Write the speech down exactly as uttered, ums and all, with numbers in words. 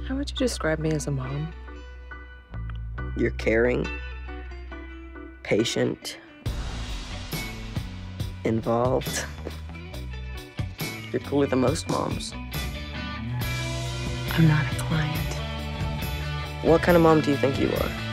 How would you describe me as a mom? You're caring, patient, involved. You're cooler than most moms. I'm not a client. What kind of mom do you think you are?